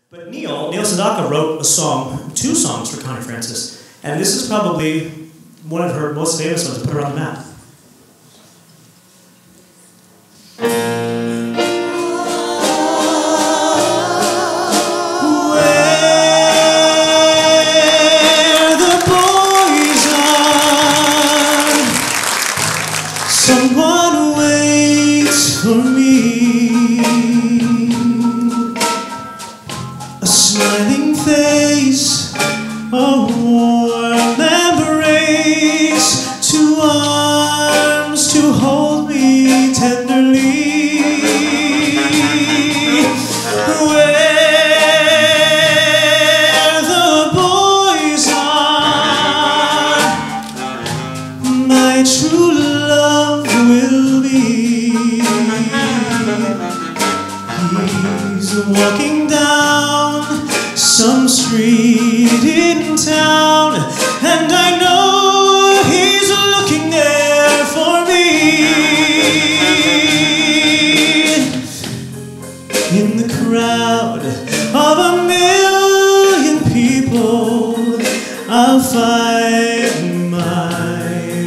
But Neil Sedaka wrote a song, 2 songs for Connie Francis, and this is probably one of her most famous ones to put her on the map. Where the boys are, someone waits for me. A smiling face, a warm embrace, 2 arms to hold me tenderly. Where the boys are, my true love will be. He's walking down some street in town, and I know he's looking there for me. In the crowd of 1,000,000 people, I'll find my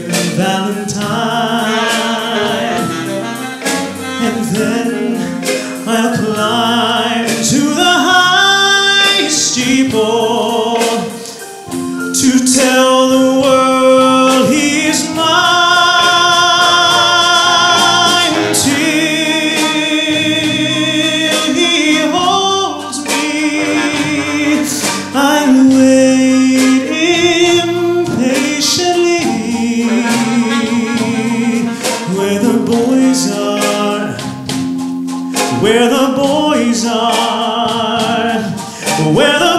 Valentine, and then I'll climb to the high steeple to tell the world he's mine, till he holds me. I'll wait impatiently where the boys are, where the boys are, where the